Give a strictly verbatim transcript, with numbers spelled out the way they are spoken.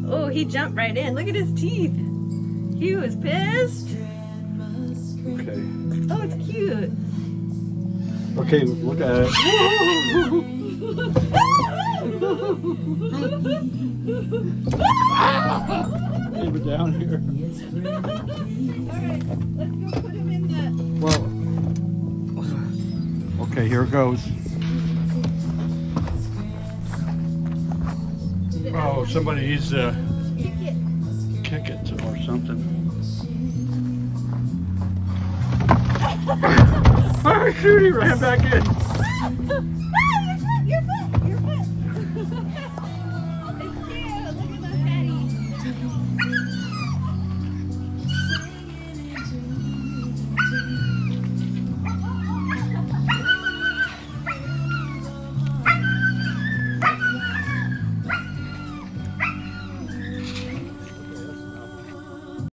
Oh, he jumped right in. Look at his teeth. He was pissed. Okay. Oh, it's cute. Okay, look at it. Leave it down here. Alright, let's go put him in the... Well, okay, here it goes. Oh, somebody's uh, Kick it. kick it or something. Oh shoot, he ran back in.